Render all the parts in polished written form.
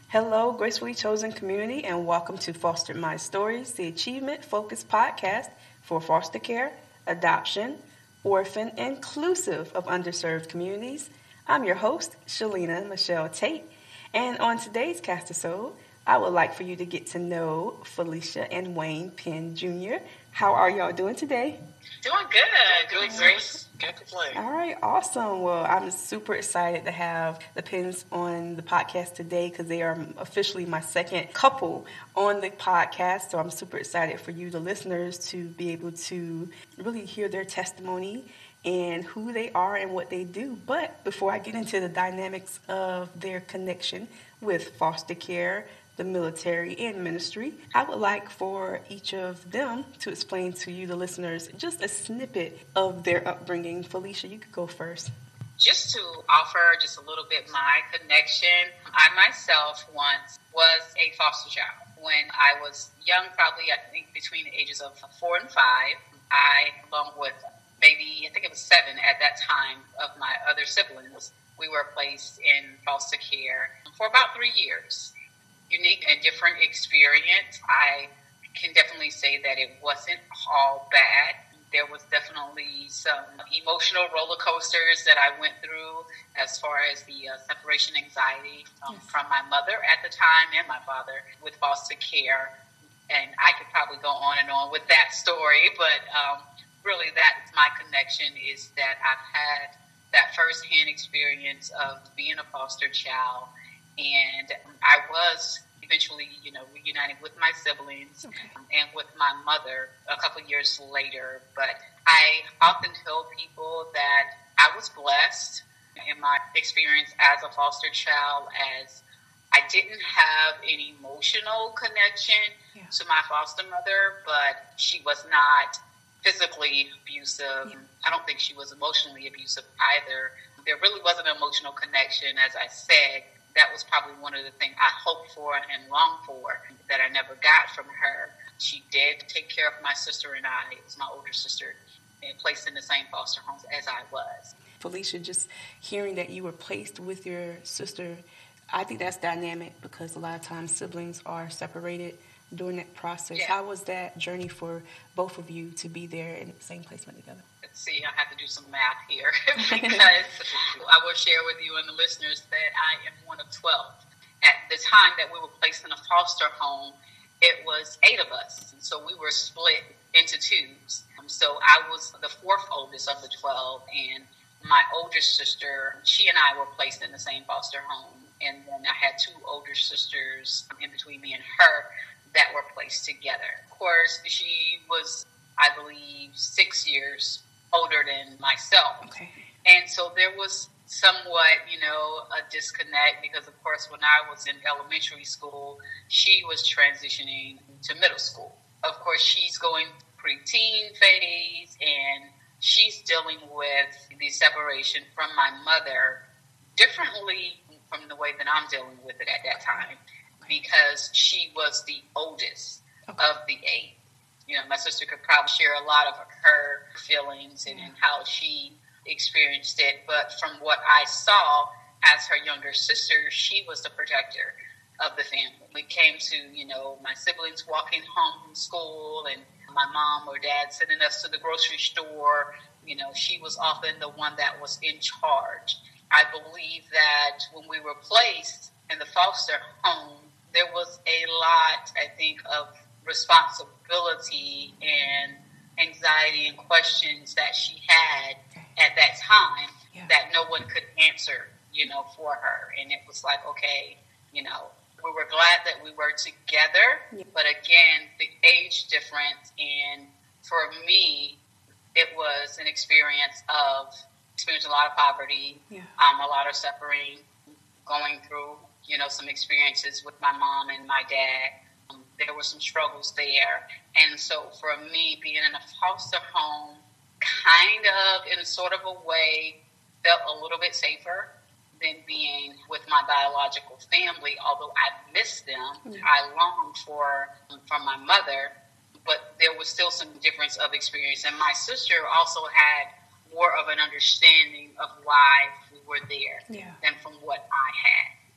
Hello, gracefully chosen community, and welcome to Fostered My Stories, the achievement-focused podcast for foster care, adoption, orphan, inclusive of underserved communities. I'm your host, Shalina Michelle Tate, and on today's cast episode, I would like for you to get to know Felicia and Wayne Penn Jr. How are y'all doing today? Doing good. Doing great. Can't complain. All right, awesome. Well, I'm super excited to have the Penns on the podcast today because they are officially my second couple on the podcast. So I'm super excited for you, the listeners, to be able to really hear their testimony and who they are and what they do. But before I get into the dynamics of their connection with foster care, the military, and ministry, I would like for each of them to explain to you, the listeners, just a snippet of their upbringing. Felicia, you could go first. Just to offer just a little bit my connection, I myself once was a foster child. When I was young, probably I think between the ages of 4 and 5, I, along with maybe, I think it was 7 at that time, of my other siblings, we were placed in foster care for about 3 years. Unique and different experience. I can definitely say that it wasn't all bad. There was definitely some emotional roller coasters that I went through as far as the separation anxiety from my mother at the time and my father with foster care. And I could probably go on and on with that story, but really that's my connection, is that I've had that firsthand experience of being a foster child. And I was eventually, reunited with my siblings and with my mother a couple years later. But I often tell people that I was blessed in my experience as a foster child, as I didn't have an emotional connection to my foster mother, but she was not physically abusive. I don't think she was emotionally abusive either. There really was an emotional connection, as I said. That was probably one of the things I hoped for and longed for that I never got from her. She did take care of my sister and I. It was my older sister, and placed in the same foster homes as I was. Felicia, just hearing that you were placed with your sister, I think that's dynamic because a lot of times siblings are separated during that process. Yeah. How was that journey for both of you to be there in the same placement together? Let's see, I have to do some math here because I will share with you and the listeners that I am one of 12. At the time that we were placed in a foster home, it was 8 of us. And so we were split into twos. So I was the 4th oldest of the 12, and my older sister, she and I were placed in the same foster home. And then I had 2 older sisters in between me and her that were placed together. Of course, she was, I believe, 6 years older than myself. Okay. And so there was somewhat, a disconnect because, of course, when I was in elementary school, she was transitioning to middle school. Of course, she's going preteen phase, and she's dealing with the separation from my mother differently from the way that I'm dealing with it at that time, because she was the oldest of the 8. My sister could probably share a lot of her feelings and how she experienced it. But from what I saw as her younger sister, she was the protector of the family. We came to, my siblings walking home from school and my mom or dad sending us to the grocery store. She was often the one that was in charge. I believe that when we were placed in the foster home, there was a lot, I think, of responsibility and anxiety and questions that she had at that time that no one could answer, for her. And it was like, okay, we were glad that we were together, but again, the age difference. And for me, it was an experience of experiencing a lot of poverty, a lot of suffering, going through, some experiences with my mom and my dad. There were some struggles there. And so for me, being in a foster home, kind of in sort of a way, felt a little bit safer than being with my biological family. Although I missed them, I longed for my mother, but there was still some difference of experience. And my sister also had more of an understanding of why we were there than from what I had.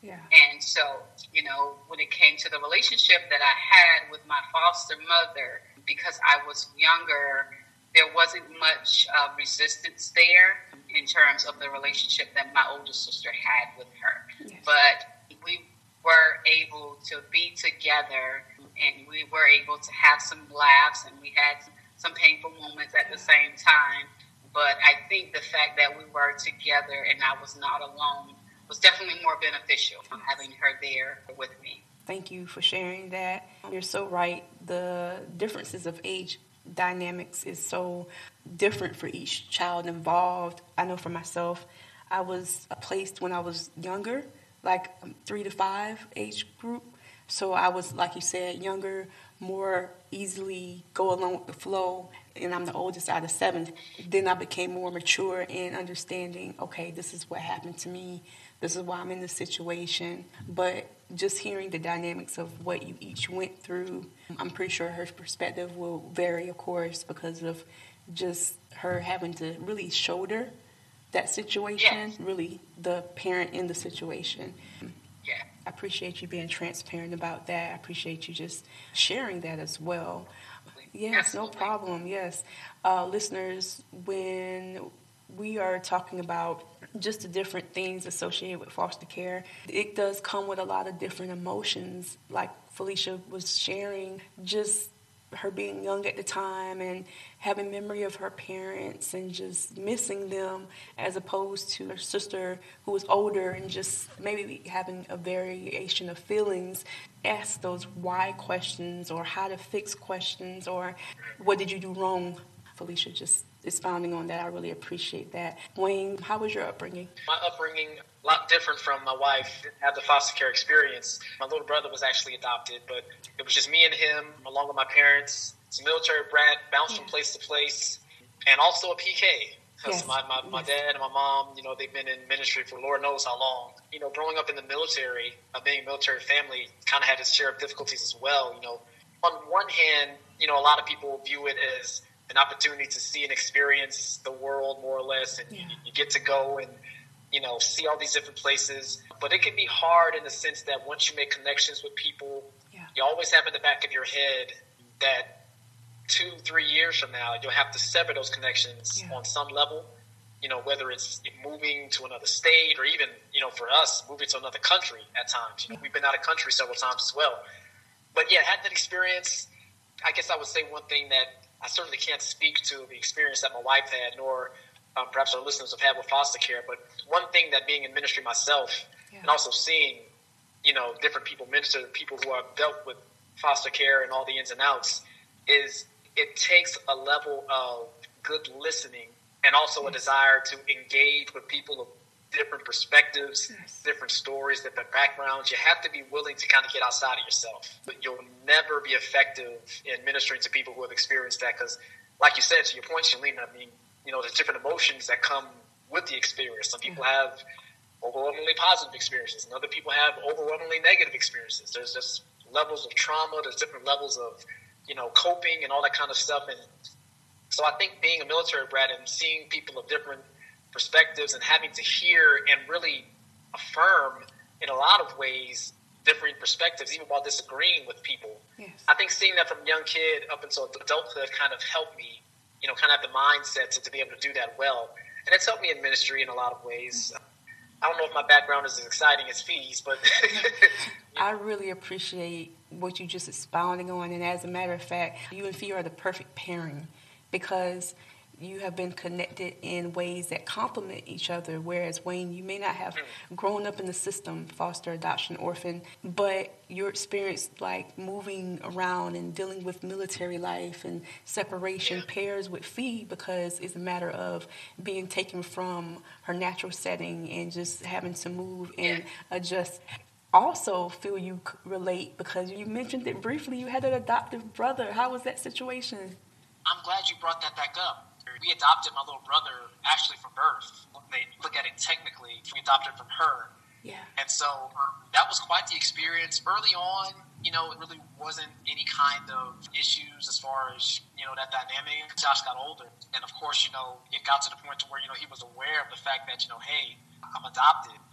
Yeah. And so, when it came to the relationship that I had with my foster mother, because I was younger, there wasn't much resistance there in terms of the relationship that my older sister had with her. Yes. But we were able to be together, and we were able to have some laughs, and we had some painful moments at the same time. But I think the fact that we were together and I was not alone was definitely more beneficial from having her there with me. Thank you for sharing that. You're so right. The differences of age dynamics is so different for each child involved. I know for myself, I was placed when I was younger, like 3 to 5 age group. So I was, like you said, younger, more easily go along with the flow, and I'm the oldest out of 7. Then I became more mature in understanding, okay, this is what happened to me. This is why I'm in this situation. But just hearing the dynamics of what you each went through, I'm pretty sure her perspective will vary, of course, because of just her having to really shoulder that situation, yes. really the parent in the situation. Yeah. I appreciate you being transparent about that. I appreciate you just sharing that as well. Yes, Absolutely. no problem. Yes. Listeners, when we are talking about just the different things associated with foster care, it does come with a lot of different emotions. Like Felicia was sharing, just her being young at the time and having memory of her parents and just missing them, as opposed to her sister who was older and just maybe having a variation of feelings. Ask those why questions or how to fix questions or what did you do wrong. Felicia just expounding on that. I really appreciate that. Wayne, how was your upbringing? My upbringing, a lot different from my wife. Didn't have the foster care experience. My little brother was actually adopted, but it was just me and him, along with my parents. It's a military brat, bounced from place to place, and also a PK. Because Yes. my dad and my mom, they've been in ministry for Lord knows how long. Growing up in the military, being a military family, kind of had its share of difficulties as well. On one hand, a lot of people view it as an opportunity to see and experience the world more or less, and you get to go and see all these different places. But it can be hard in the sense that once you make connections with people, you always have in the back of your head that 2-3 years from now you'll have to sever those connections on some level. Whether it's moving to another state or even for us moving to another country at times. We've been out of country several times as well. But had that experience. I guess I would say one thing that I certainly can't speak to the experience that my wife had, nor perhaps our listeners have had with foster care. But one thing that being in ministry myself and also seeing, different people minister to people who have dealt with foster care and all the ins and outs is it takes a level of good listening and also a desire to engage with people of different perspectives, different stories, different backgrounds. You have to be willing to kind of get outside of yourself. But you'll never be effective in ministering to people who have experienced that because, like you said, to your point, Shalene, there's different emotions that come with the experience. Some people have overwhelmingly positive experiences, and other people have overwhelmingly negative experiences. There's just levels of trauma. There's different levels of, coping and all that kind of stuff. And so I think being a military brat and seeing people of different perspectives and having to hear and really affirm in a lot of ways different perspectives, even while disagreeing with people. I think seeing that from a young kid up until adulthood kind of helped me, kind of have the mindset to be able to do that well. And it's helped me in ministry in a lot of ways. I don't know if my background is as exciting as Fee's, but... I really appreciate what you just expounding on. And as a matter of fact, you and Fee are the perfect pairing because you have been connected in ways that complement each other, whereas Wayne, you may not have grown up in the system, foster, adoption, orphan, but your experience like moving around and dealing with military life and separation pairs with Fee because it's a matter of being taken from her natural setting and just having to move and adjust. Also feel you relate because you mentioned it briefly, you had an adoptive brother. How was that situation? I'm glad you brought that back up. We adopted my little brother actually from birth. When they look at it technically, we adopted from her. And so that was quite the experience. Early on, it really wasn't any kind of issues as far as, that dynamic. Josh got older. And of course, it got to the point to where, he was aware of the fact that, hey, I'm adopted. I'm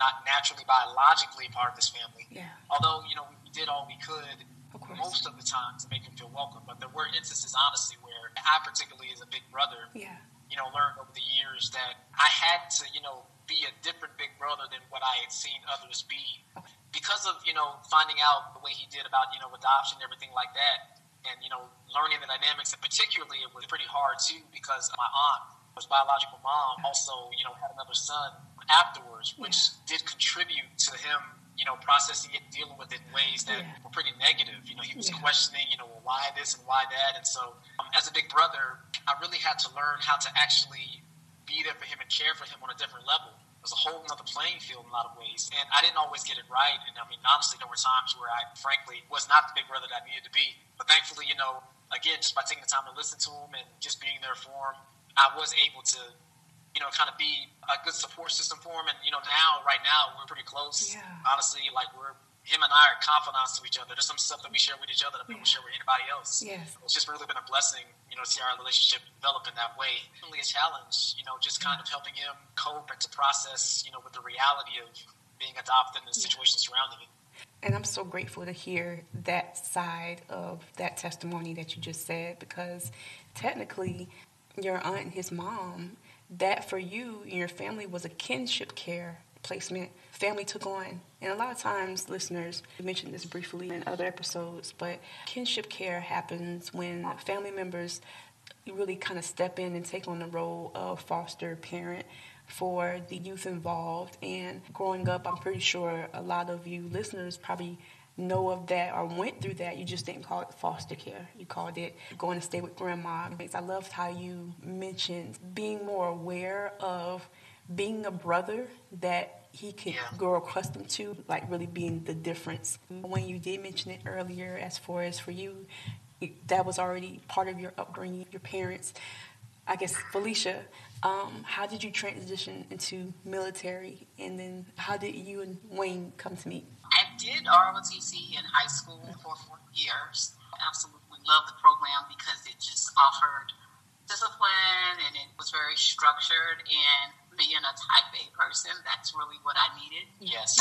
not naturally biologically part of this family. Yeah. Although, we did all we could most of the time to make him feel welcome. But there were instances, honestly, where I particularly as a big brother, learned over the years that I had to, be a different big brother than what I had seen others be. Okay. Because of, finding out the way he did about, adoption and everything like that, and, learning the dynamics, and particularly it was pretty hard, too, because my aunt, his biological mom, also, had another son afterwards, which did contribute to him, processing it, dealing with it in ways that were pretty negative. He was questioning, why this and why that. And so as a big brother, I really had to learn how to actually be there for him and care for him on a different level. It was a whole nother playing field in a lot of ways. And I didn't always get it right. And I mean, honestly, there were times where I, frankly, was not the big brother that I needed to be. But thankfully, again, just by taking the time to listen to him and just being there for him, I was able to, kind of be a good support system for him. And, right now, we're pretty close. Yeah. Honestly, him and I are confidants to each other. There's some stuff that we share with each other that we don't share with anybody else. Yes. It's just really been a blessing, to see our relationship develop in that way. Really a challenge, just kind of helping him cope and to process, with the reality of being adopted and the situation surrounding it. And I'm so grateful to hear that side of that testimony that you just said, because technically your aunt and his mom, that for you and your family was a kinship care placement family took on. And a lot of times, listeners, we mentioned this briefly in other episodes, but kinship care happens when family members really kind of step in and take on the role of foster parent for the youth involved. And growing up, I'm pretty sure a lot of you listeners probably know of that or went through that. You just didn't call it foster care. You called it going to stay with grandma. I loved how you mentioned being more aware of being a brother that he could grow accustomed to, like really being the difference. When you did mention it earlier, as far as for you, that was already part of your upbringing, your parents. I guess, Felicia, how did you transition into military, and then how did you and Wayne come to meet? I did ROTC in high school for 4 years. I absolutely loved the program because it just offered discipline and it was very structured, and being a type A person, that's really what I needed. Yes.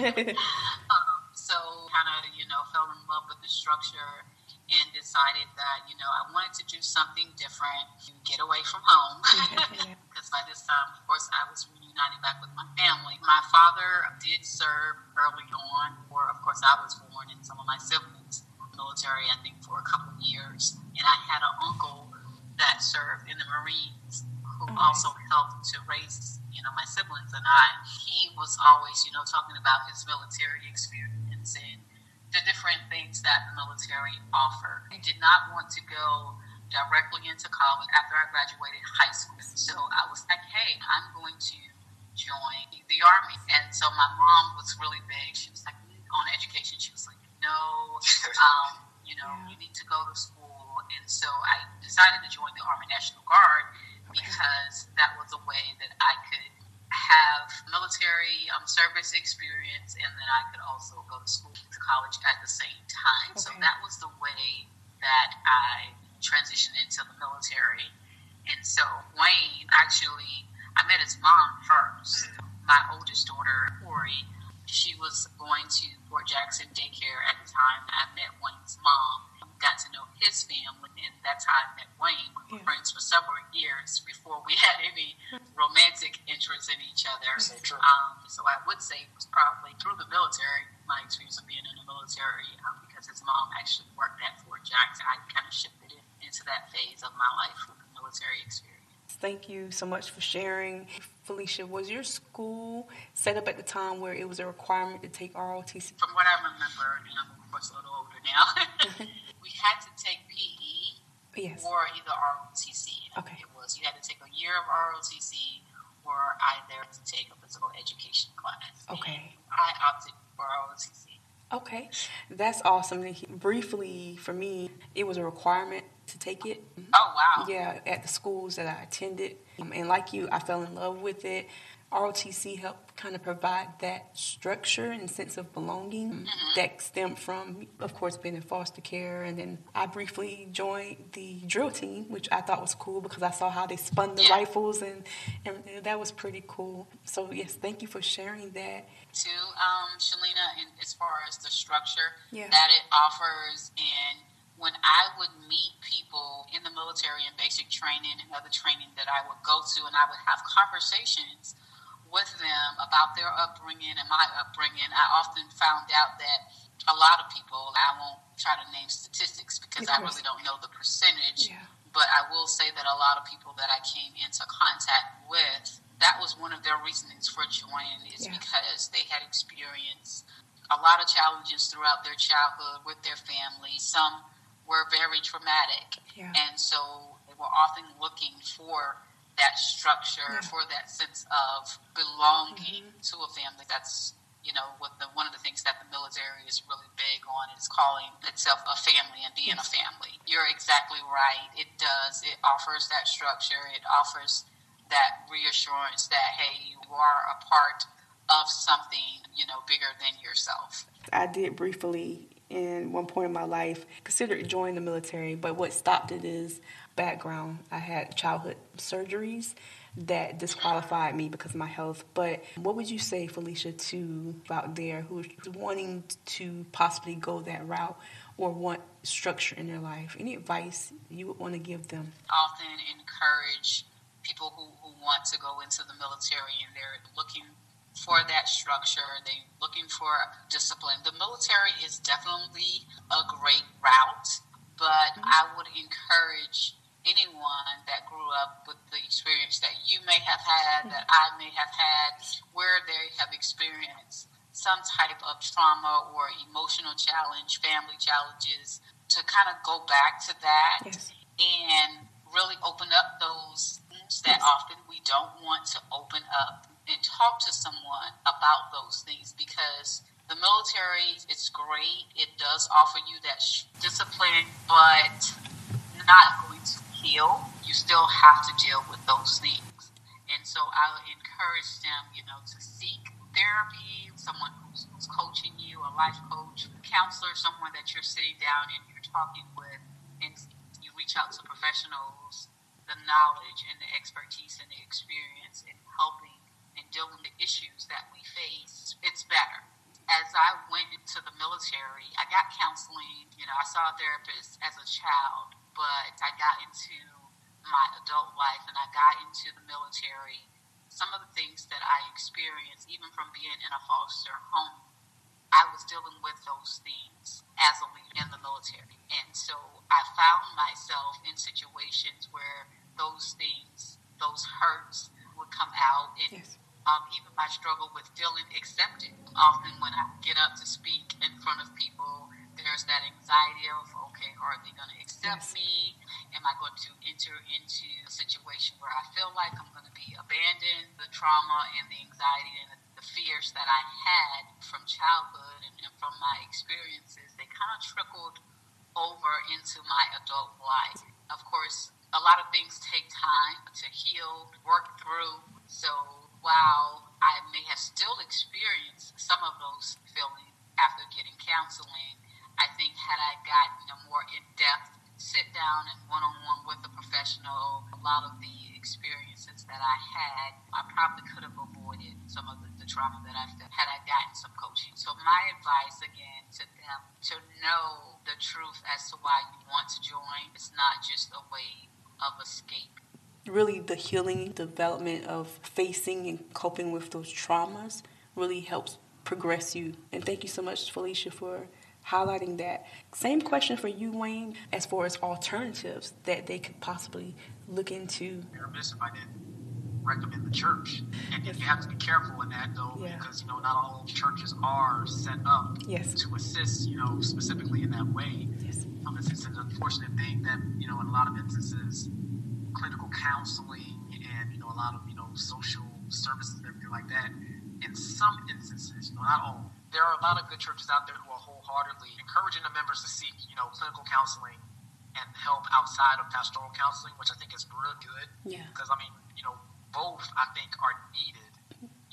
So kind of, fell in love with the structure and decided that, I wanted to do something different, get away from home. Because by this time, of course, I was reunited back with my family. My father did serve early on, or of course, I was born and some of my siblings military, I think, for a couple of years. And I had an uncle that served in the Marines who also helped to raise, my siblings and I. He was always, talking about his military experience and the different things that the military offer. I did not want to go directly into college after I graduated high school. So I was like, hey, I'm going to join the Army. And so my mom was really big. She was like, on education, she was like, no, you need to go to school. And so I decided to join the Army National Guard because that was a way that I could have military service experience, and then I could also go to school, to college at the same time. So that was the way that I transitioned into the military. And so Wayne, actually, I met his mom first. My oldest daughter, Tori, she was going to Fort Jackson daycare at the time. I met Wayne's mom, got to know his family, and that's how I met Wayne. We were friends for several years before we had any romantic interest in each other. So I would say it was probably through the military, my experience of being in the military, because his mom actually worked at Fort Jackson. I kind of shifted it into that phase of my life with the military experience. Thank you so much for sharing. Felicia, was your school set up at the time where it was a requirement to take ROTC? From what I remember, and I'm of course a little older now, we had to take PE or either ROTC. Okay. It was, you had to take a year of ROTC or either to take a physical education class. Okay. And I opted for ROTC. Okay. That's awesome. Briefly, for me, it was a requirement to take it. Oh, wow. Yeah, at the schools that I attended. And like you, I fell in love with it. ROTC helped kind of provide that structure and sense of belonging that stemmed from, of course, being in foster care. And then I briefly joined the drill team, which I thought was cool because I saw how they spun the rifles, and that was pretty cool. So, yes, thank you for sharing that. To Shalina, and as far as the structure that it offers, and when I would meet people in the military and basic training and other training that I would go to, and I would have conversations with them about their upbringing and my upbringing, I often found out that a lot of people, I won't try to name statistics because I really don't know the percentage, but I will say that a lot of people that I came into contact with, that was one of their reasonings for joining, is because they had experienced a lot of challenges throughout their childhood with their family. Some were very traumatic, and so they were often looking for that structure, for that sense of belonging to a family. That's, one of the things that the military is really big on, is calling itself a family and being a family. You're exactly right. It does. It offers that structure. It offers that reassurance that, hey, you are a part of something, bigger than yourself. I did briefly, in one point in my life, considered joining the military, but what stopped it is background. I had childhood surgeries that disqualified me because of my health. But what would you say, Felicia, to out there who's wanting to possibly go that route or want structure in their life? Any advice you would want to give them? Often encourage people who want to go into the military, and they're looking for that structure, they're looking for discipline. The military is definitely a great route, but I would encourage anyone that grew up with the experience that you may have had, that I may have had, where they have experienced some type of trauma or emotional challenge, family challenges, to kind of go back to that and really open up those things that often we don't want to open up, and talk to someone about those things, because the military is great. It does offer you that discipline, but not going to heal. You still have to deal with those things. And so I would encourage them, to seek therapy, someone who's coaching you, a life coach, a counselor, someone that you're sitting down and you're talking with, and you reach out to professionals, the knowledge and the expertise and the experience in helping and dealing with the issues that we face. It's better. As I went into the military, I got counseling. I saw a therapist as a child, but I got into my adult life and I got into the military. Some of the things that I experienced, even from being in a foster home, I was dealing with those things as a leader in the military. And so I found myself in situations where those things, those hurts would come out, and even my struggle with feeling accepted. Often when I get up to speak in front of people, there's that anxiety of, okay, are they going to accept me? Am I going to enter into a situation where I feel like I'm going to be abandoned? The trauma and the anxiety and the fears that I had from childhood and from my experiences, they kind of trickled over into my adult life. Of course, a lot of things take time to heal, work through. So while I may have still experienced some of those feelings after getting counseling, I think had I gotten a more in-depth sit down and one-on-one with a professional, a lot of the experiences that I had, I probably could have avoided some of the trauma that I felt had I gotten some coaching. So my advice, again, to them, to know the truth as to why you want to join. It's not just a way of escape. Really, the healing, development of facing and coping with those traumas really helps progress you. And thank you so much, Felicia, for highlighting that. Same question for you, Wayne, as far as alternatives that they could possibly look into. If I didn't recommend the church. And you have to be careful in that, though, because, not all churches are set up to assist, specifically in that way. It's an unfortunate thing that, in a lot of instances, clinical counseling and, a lot of, social services and everything like that, in some instances, not all, there are a lot of good churches out there who are wholeheartedly encouraging the members to seek, clinical counseling and help outside of pastoral counseling, which I think is really good. Because, both, I think, are needed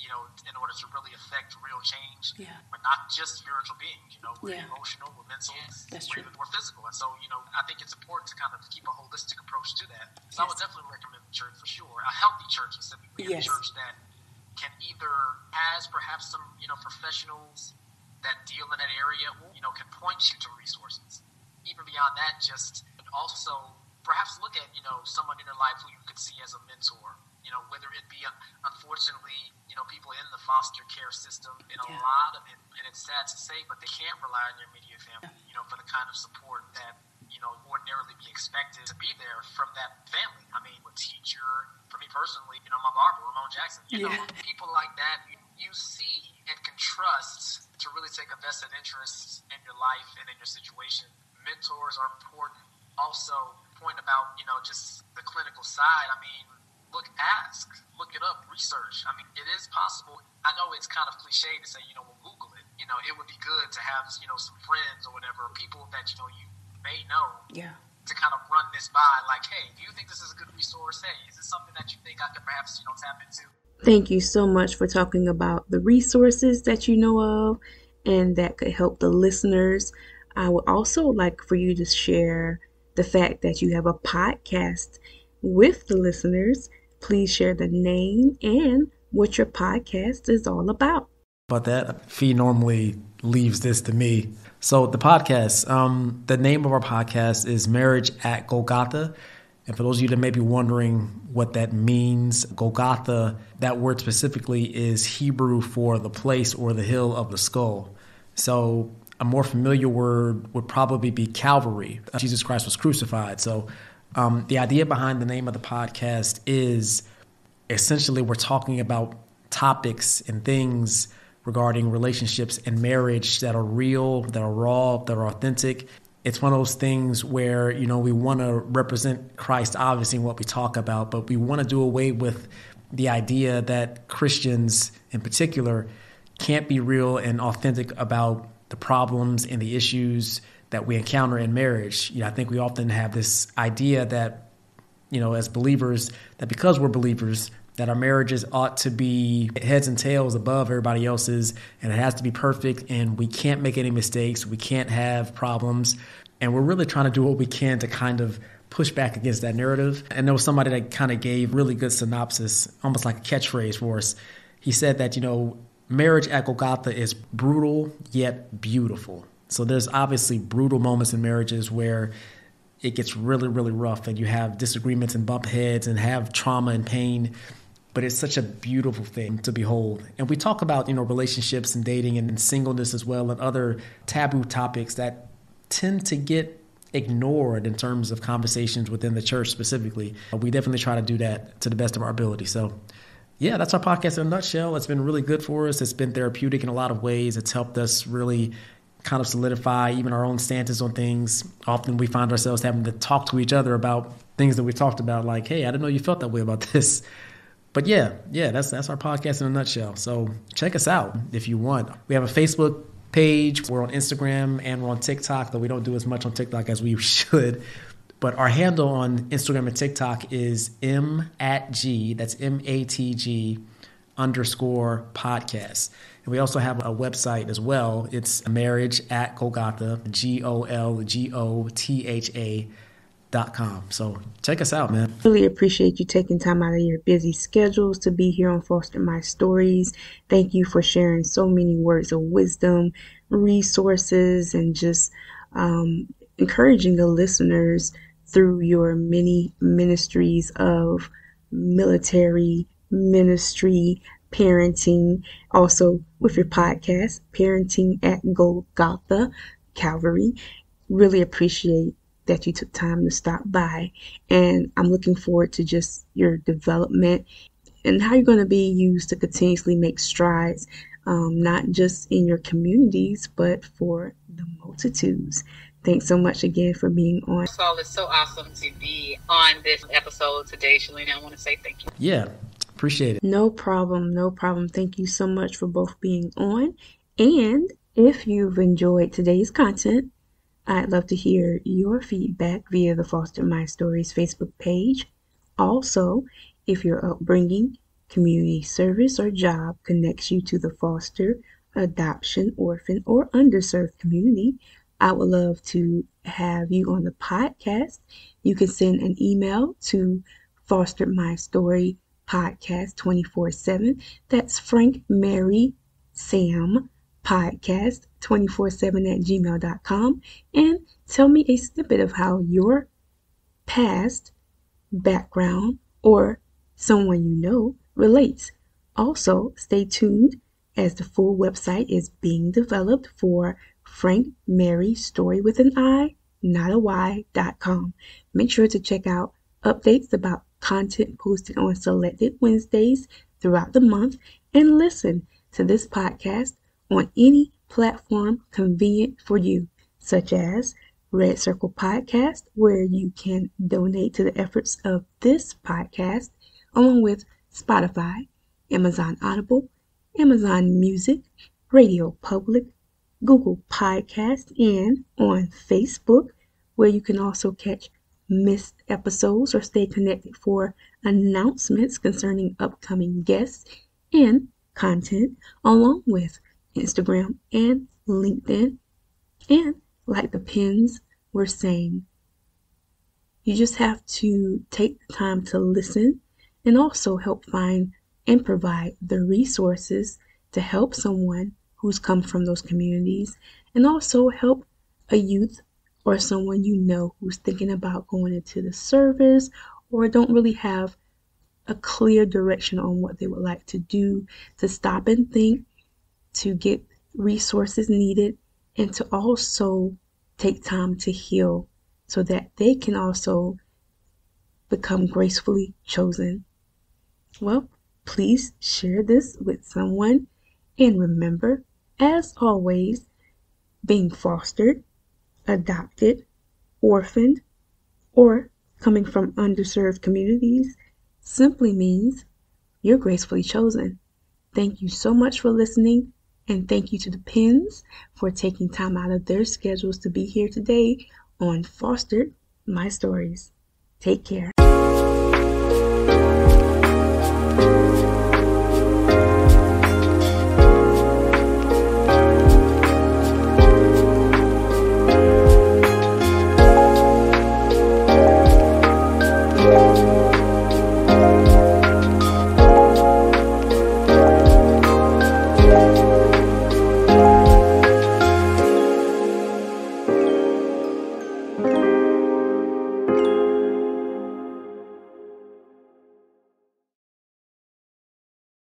in order to really affect real change. Yeah. We're not just spiritual beings, we're Yeah. emotional, we're mental, That's we're true. even more physical. And so, I think it's important to kind of keep a holistic approach to that. So I would definitely recommend the church for sure. A healthy church specifically, a Yes. church that can either has perhaps some, professionals that deal in that area, can point you to resources. Even beyond that, just also perhaps look at, someone in your life who you could see as a mentor, whether it be, unfortunately, people in the foster care system, in a lot of it, and it's sad to say, but they can't rely on your immediate family, for the kind of support that, ordinarily be expected to be there from that family. I mean, a teacher, for me personally, my barber, Ramon Jackson, people like that you see and can trust to really take a vested interest in your life and in your situation. Mentors are important. Also, point about, just the clinical side. I mean, ask, look it up, research. I mean, it is possible. I know it's kind of cliche to say, we'll Google it. It would be good to have, some friends or whatever, people that, you may know to kind of run this by. Like, hey, do you think this is a good resource? Hey, is this something that you think I could perhaps, tap into? Thank you so much for talking about the resources that you know of and that could help the listeners. I would also like for you to share the fact that you have a podcast with the listeners. Please share the name and what your podcast is all about. But that Fee normally leaves this to me. So the podcast, the name of our podcast is Marriage at Golgotha. And for those of you that may be wondering what that means, Golgotha, that word specifically is Hebrew for the place or the hill of the skull. So a more familiar word would probably be Calvary. Jesus Christ was crucified. So the idea behind the name of the podcast is essentially we're talking about topics and things regarding relationships and marriage that are real, that are raw, that are authentic. It's one of those things where, we want to represent Christ, obviously, in what we talk about, but we want to do away with the idea that Christians in particular can't be real and authentic about the problems and the issues that we encounter in marriage. I think we often have this idea that, as believers, that because we're believers, that our marriages ought to be heads and tails above everybody else's, and it has to be perfect, and we can't make any mistakes, we can't have problems. And we're really trying to do what we can to kind of push back against that narrative. And there was somebody that kind of gave really good synopsis, almost like a catchphrase for us. He said that, marriage at Golgotha is brutal yet beautiful. So there's obviously brutal moments in marriages where it gets really, really rough and you have disagreements and bump heads and have trauma and pain. But it's such a beautiful thing to behold. And we talk about, relationships and dating and singleness as well and other taboo topics that tend to get ignored in terms of conversations within the church specifically. We definitely try to do that to the best of our ability. So, yeah, that's our podcast in a nutshell. It's been really good for us. It's been therapeutic in a lot of ways. It's helped us really kind of solidify even our own stances on things. Often we find ourselves having to talk to each other about things that we talked about, like, hey, I didn't know you felt that way about this. But yeah, that's our podcast in a nutshell. So check us out if you want. We have a Facebook page. We're on Instagram and we're on TikTok, though we don't do as much on TikTok as we should. But our handle on Instagram and TikTok is @G, that's MATG _podcast. And we also have a website as well. It's Marriage at Golgotha, GOLGOTHA.com. So check us out, man. Really appreciate you taking time out of your busy schedules to be here on Foster My Stories. Thank you for sharing so many words of wisdom, resources, and just encouraging the listeners through your many ministries of military, ministry, parenting, also with your podcast, Parenting at Golgotha, Calvary. Really appreciate that you took time to stop by, and I'm looking forward to just your development and how you're going to be used to continuously make strides, not just in your communities, but for the multitudes. Thanks so much again for being on. First of all, it's so awesome to be on this episode today, Shalina. I want to say thank you. Yeah, appreciate it. No problem. Thank you so much for both being on. And if you've enjoyed today's content, I'd love to hear your feedback via the Foster My Stories Facebook page. Also, if your upbringing community service or job connects you to the foster, adoption, orphan, or underserved community, I would love to have you on the podcast. You can send an email to Foster My Story Podcast 24/7. That's Frank Mary Sam Podcast 24/7 at gmail.com, and tell me a snippet of how your past, background, or someone you know relates. Also, stay tuned as the full website is being developed for Frank Mary Story with an I, not a Y.com. Make sure to check out updates about content posted on selected Wednesdays throughout the month, and listen to this podcast on any platform convenient for you, such as Red Circle Podcast, where you can donate to the efforts of this podcast, along with Spotify, Amazon Audible, Amazon Music, Radio Public, Google Podcast, and on Facebook, where you can also catch missed episodes or stay connected for announcements concerning upcoming guests and content, along with Instagram and LinkedIn. And like the Penns were saying, you just have to take the time to listen and also help find and provide the resources to help someone who's come from those communities, and also help a youth or someone you know who's thinking about going into the service or don't really have a clear direction on what they would like to do, to stop and think, to get resources needed, and to also take time to heal so that they can also become gracefully chosen. Well, please share this with someone, and remember, as always, being fostered, adopted, orphaned, or coming from underserved communities simply means you're gracefully chosen. Thank you so much for listening, and thank you to the Penns for taking time out of their schedules to be here today on Fostered My Stories. Take care.